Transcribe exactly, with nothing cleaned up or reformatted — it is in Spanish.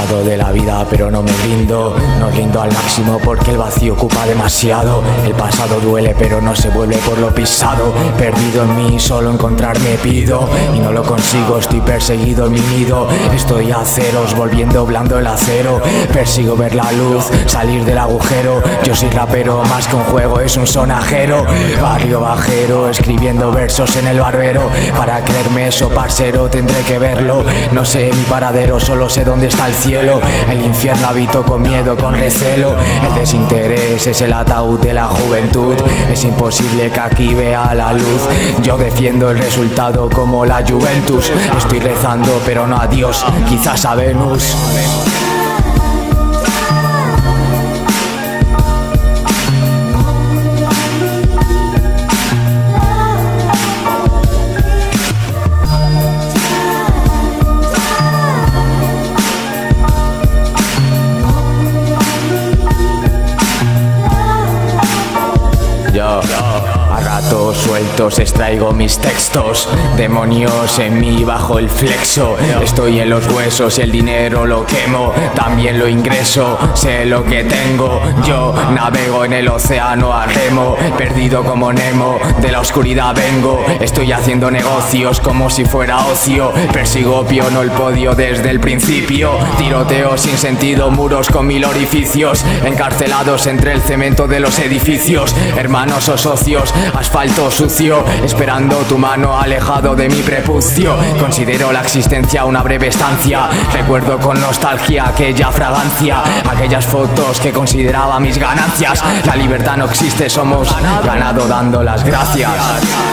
cansado de la vida pero no me rindo, no rindo al máximo porque el vacío ocupa demasiado. El pasado duele pero no se vuelve por lo pisado. Perdido en mí, solo encontrarme pido y no lo consigo, estoy perseguido en mi nido. Estoy a ceros, volviendo blando el acero. Persigo ver la luz, salir del agujero. Yo soy rapero, más que un juego es un sonajero. Barrio bajero, escribiendo versos en el barbero. Para creerme eso, parcero, tendré que verlo. No sé mi paradero, solo sé dónde está el cielo. El infierno habito con miedo, con recelo. El desinterés es el ataúd de la juventud. Es imposible que aquí vea la luz. Yo defiendo el resultado como la Juventus. Estoy rezando pero no a Dios, quizás a Venus. Yo, a ratos sueltos extraigo mis textos. Demonios en mí bajo el flexo. Estoy en los huesos y el dinero lo quemo. También lo ingreso, sé lo que tengo. Yo navego en el océano a remo. Perdido como Nemo, de la oscuridad vengo. Estoy haciendo negocios como si fuera ocio. Persigo opio, no el podio desde el principio. Tiroteo sin sentido, muros con mil orificios. Encarcelados entre el cemento de los edificios. Hermanos o socios, asfalto sucio, esperando tu mano alejado de mi prepucio. Considero la existencia una breve estancia. Recuerdo con nostalgia aquella fragancia, aquellas fotos que consideraba mis ganancias. La libertad no existe, somos ganado dando las gracias.